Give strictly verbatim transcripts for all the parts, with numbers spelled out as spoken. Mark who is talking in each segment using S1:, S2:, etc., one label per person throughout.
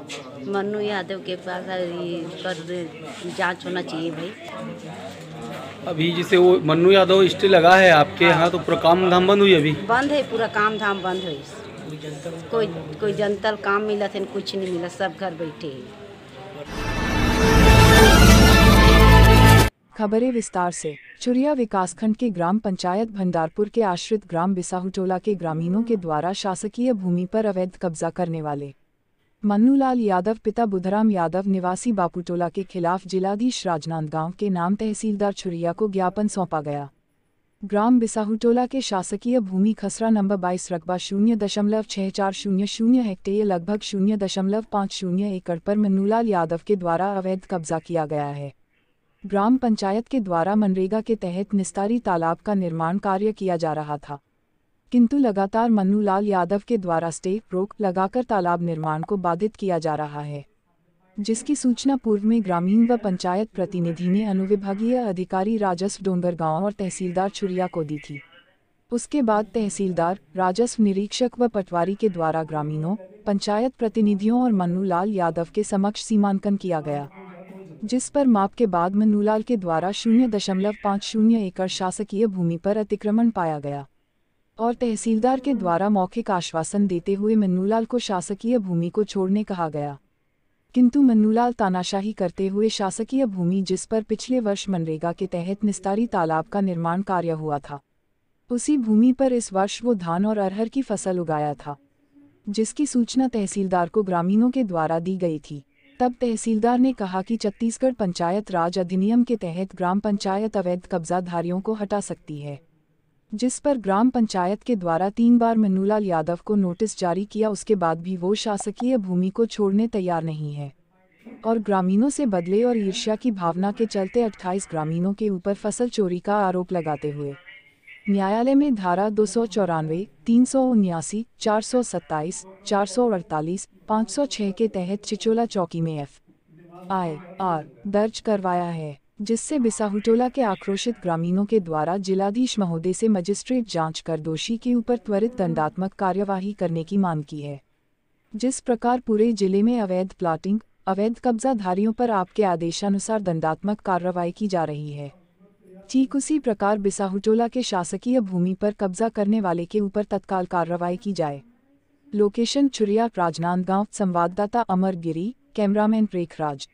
S1: मन्नू यादव के पास ये कर जांच होना चाहिए भाई।
S2: अभी जैसे वो मन्नू यादव स्टे लगा है आपके यहाँ, तो पूरा काम धाम बंद हुई? अभी
S1: बंद है, पूरा काम धाम बंद है। कोई कोई जनता काम मिला थे, कुछ नहीं मिला, सब घर बैठे हैं।
S3: खबरें विस्तार से। चुरिया विकासखंड के ग्राम पंचायत भंडारपुर के आश्रित ग्राम बिसाहुटोला के ग्रामीणों के द्वारा शासकीय भूमि पर अवैध कब्जा करने वाले मन्नूलाल यादव पिता बुधराम यादव निवासी बापूटोला के खिलाफ जिलाधीश राजनांदगांव के नाम तहसीलदार चुरिया को ज्ञापन सौंपा गया। ग्राम बिसाहुटोला के शासकीय भूमि खसरा नंबर बाईस रकबा शून्य दशमलव छः चार शून्य शून्य हेक्टेयर लगभग शून्य दशमलव पाँच शून्य एकड़ पर मन्नूलाल यादव के द्वारा अवैध कब्जा किया गया है। ग्राम पंचायत के द्वारा मनरेगा के तहत निस्तारी तालाब का निर्माण कार्य किया जा रहा था, किंतु लगातार मन्नूलाल यादव के द्वारा स्टे रोक लगाकर तालाब निर्माण को बाधित किया जा रहा है, जिसकी सूचना पूर्व में ग्रामीण व पंचायत प्रतिनिधि ने अनुविभागीय अधिकारी राजस्व डोंगरगांव और तहसीलदार चुरिया को दी थी। उसके बाद तहसीलदार, राजस्व निरीक्षक व पटवारी के द्वारा ग्रामीणों, पंचायत प्रतिनिधियों और मन्नूलाल यादव के समक्ष सीमांकन किया गया, जिस पर माप के बाद मन्नूलाल के द्वारा शून्य दशमलव पाँच शून्य एकड़ शासकीय भूमि पर अतिक्रमण पाया गया और तहसीलदार के द्वारा मौखिक आश्वासन देते हुए मन्नूलाल को शासकीय भूमि को छोड़ने कहा गया, किंतु मन्नूलाल तानाशाही करते हुए शासकीय भूमि जिस पर पिछले वर्ष मनरेगा के तहत निस्तारी तालाब का निर्माण कार्य हुआ था, उसी भूमि पर इस वर्ष वो धान और अरहर की फसल उगाया था, जिसकी सूचना तहसीलदार को ग्रामीणों के द्वारा दी गई थी। तब तहसीलदार ने कहा कि छत्तीसगढ़ पंचायत राज अधिनियम के तहत ग्राम पंचायत अवैध कब्जाधारियों को हटा सकती है, जिस पर ग्राम पंचायत के द्वारा तीन बार मन्नूलाल यादव को नोटिस जारी किया। उसके बाद भी वो शासकीय भूमि को छोड़ने तैयार नहीं है और ग्रामीणों से बदले और ईर्ष्या की भावना के चलते अट्ठाईस ग्रामीणों के ऊपर फसल चोरी का आरोप लगाते हुए न्यायालय में धारा दो सौ चौरानवे, तीन सौ उन्यासी, चार सौ सत्ताईस, चार सौ अड़तालीस, पाँच सौ छः के तहत चिचोला चौकी में एफ आई आर दर्ज करवाया है, जिससे बिसाहुटोला के आक्रोशित ग्रामीणों के द्वारा जिलाधीश महोदय से मजिस्ट्रेट जांच कर दोषी के ऊपर त्वरित दंडात्मक कार्यवाही करने की मांग की है। जिस प्रकार पूरे जिले में अवैध प्लाटिंग, अवैध कब्जाधारियों पर आपके आदेशानुसार दंडात्मक कार्रवाई की जा रही है, ठीक उसी प्रकार बिसाहुटोला के शासकीय भूमि पर कब्जा करने वाले के ऊपर तत्काल कार्रवाई की जाए। लोकेशन चुरिया, राजनांदगांव। संवाददाता अमर गिरी, कैमरामैन प्रेखराज।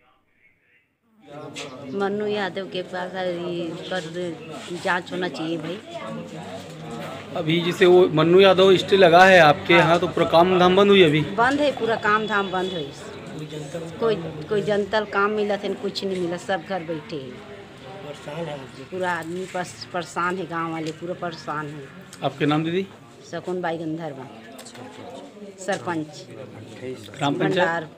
S1: मन्नू यादव के पास ये कर जांच होना चाहिए भाई।
S2: अभी जैसे वो मन्नू यादव स्टे लगा है आपके यहाँ, तो पूरा काम धाम बंद हुई? अभी
S1: बंद है, पूरा काम धाम बंद है। कोई कोई जनता काम मिला थे, कुछ नहीं मिला, सब घर बैठे हैं। पूरा आदमी परेशान है, गांव वाले पूरा परेशान है।
S2: आपके नाम दीदी?
S1: शकुन बाई गंधर्वा, सरपंच
S2: ग्राम पंचायत।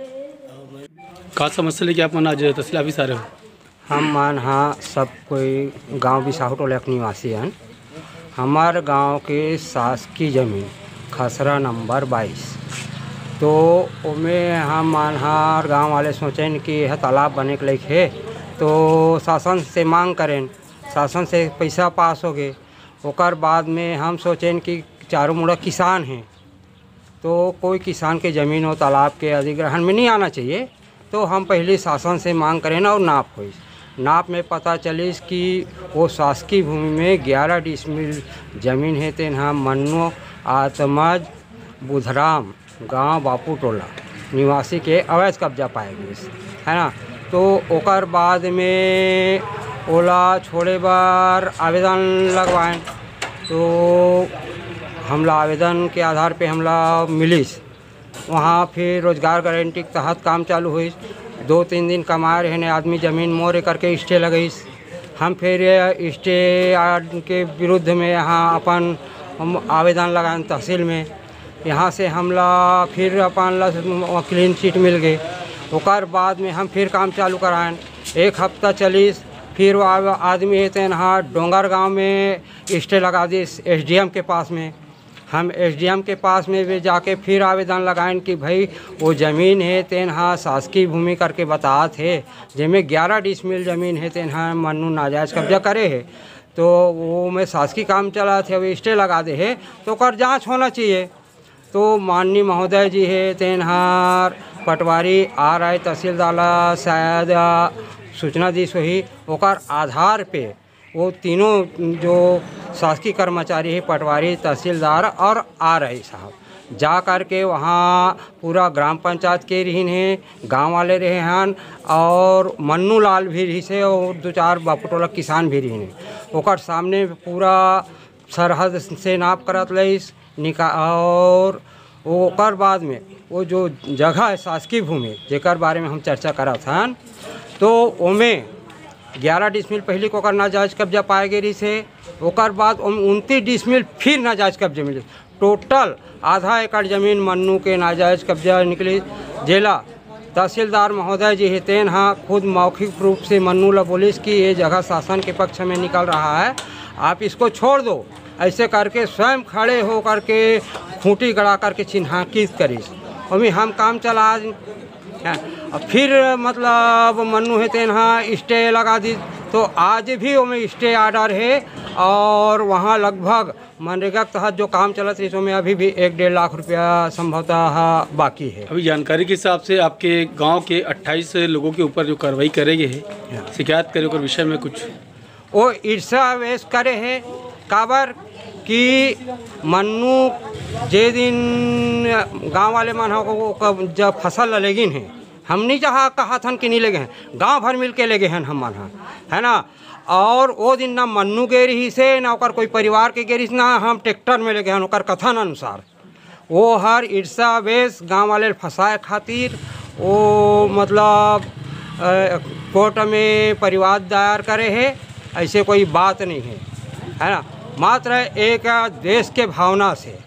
S2: का समस्या लेके आप मन आज तहसील ऑफिस आ रहे हो?
S4: हम मान हाँ सब कोई गांव बिसाहुटोला के निवासी हैं। हमार गांव के शासकीय जमीन खसरा नंबर बाईस, तो उसमें हम मान हाँ गाँव वाले सोचें कि यह तालाब बने के लायक है, तो शासन से मांग करें, शासन से पैसा पास हो गए। ओकर बाद में हम सोचें कि चारों मुड़ा किसान हैं, तो कोई किसान के ज़मीन हो तालाब के अधिग्रहण में नहीं आना चाहिए, तो हम पहले शासन से मांग करें और नाप हुई। नाप में पता चलिस कि वो शासकीय भूमि में ग्यारह डिसमिल ज़मीन है। तेन हम मन्नू आत्मज बुधराम गांव बापूटोला निवासी के अवैध कब्जा पाए गए है ना। तो ओकर बाद में ओला छोड़े बार आवेदन लगवाएं, तो हमला आवेदन के आधार पे हमला मिलिस। वहाँ फिर रोजगार गारंटी के तहत काम चालू हुई। दो तीन दिन कमाए रहे ने आदमी ज़मीन मोरे करके स्टे लगईस। हम फिर स्टे के विरुद्ध में यहाँ अपन हम आवेदन लगाएं तहसील में। यहाँ से हमला फिर अपन क्लीन चिट मिल गई। ओकर बाद में हम फिर काम चालू कराएं। एक हफ्ता चलीस, फिर वो आदमी है तेन हाँ डोंगर गांव में स्टे लगा दी एस डी एम के पास में। हम एस डी एम के पास में भी जाके फिर आवेदन लगाएं कि भाई वो ज़मीन है तेन हाँ शासकीय भूमि करके बता थे, जिसमें ग्यारह डिसमिल ज़मीन है तेन हाँ मन्नू नाजायज़ कब्जा करे है, तो वो में शासकीय काम चला थे, अभी स्टे लगा दे है, तो कर जाँच होना चाहिए। तो माननीय महोदय जी है तेनहार पटवारी आ रहे तहसीलदार शायद सूचना दी सही ओकर आधार पे वो तीनों जो शासकीय कर्मचारी है पटवारी तहसीलदार और आ रहे साहब जा कर के वहाँ पूरा ग्राम पंचायत के रहीन है, गांव वाले रहे हैं और मन्नू लाल भी रही से और दो चार बापुटोला किसान भी रही ओकर सामने पूरा सरहद से नाप करत लईस निका और ओकर बाद में वो जो जगह है शासकीय भूमि जेकर बारे में हम चर्चा करत हन तो ओमे ग्यारह डिसमिल पहले को नाजायज कब्जा पाए गई से ओकर बाद उनतीस डिसमिल फिर नाजायज कब्जे मिले। टोटल आधा एकड़ जमीन मन्नू के नाजायज कब्जा निकली। जिला तहसीलदार महोदय जी हेतेन हाँ खुद मौखिक रूप से मन्नू ला बोलिस कि ये जगह शासन के पक्ष में निकल रहा है, आप इसको छोड़ दो। ऐसे करके स्वयं खड़े हो करके खूंटी गड़ा करके चिन्हांकित करीस और हम काम चला और फिर मतलब मन्नू है तेन हाँ स्टे लगा दी। तो आज भी उनमें स्टे आर्डर है और वहाँ लगभग मनरेगा के तहत जो काम चलत है इसमें अभी भी एक डेढ़ लाख रुपया संभवतः बाकी है।
S2: अभी जानकारी के हिसाब से आपके गांव के अट्ठाईस लोगों के ऊपर जो कार्रवाई करेंगे है शिकायत करे और विषय में कुछ
S4: वो ईर्षा वेश करे है काबर कि मन्नू जे दिन गांव वाले मन हो जब फसल लगेगी है हम नहीं चाह कहा था कि नहीं लगे हैं, गांव भर मिल के लगे हैं हम मन है ना। और वो दिन ना मन्नू गे रही से ना ओकर कोई परिवार के गे रही ना हम ट्रैक्टर में लगे हैं ओकर कथन अनुसार वो हर ईर्षा वेश गांव वाले फंसाए खातिर वो मतलब कोर्ट में परिवाद दायर करे है। ऐसे कोई बात नहीं है है ना, मात्र एक देश के भावना से